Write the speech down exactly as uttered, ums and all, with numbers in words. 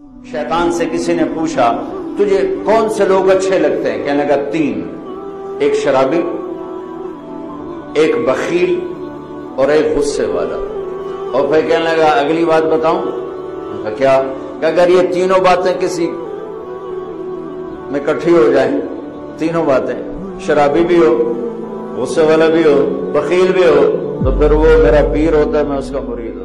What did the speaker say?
शैतान से किसी ने पूछा, तुझे कौन से लोग अच्छे लगते हैं? कहने लगा तीन, एक शराबी, एक बखील और एक गुस्से वाला। और फिर कहने लगा अगली बात बताऊं? क्या? कि अगर ये तीनों बातें किसी में इकट्ठी हो जाएं, तीनों बातें, शराबी भी हो, गुस्से वाला भी हो, बखील भी हो, तो फिर वो मेरा पीर होता है, मैं उसका मुरीद हूं।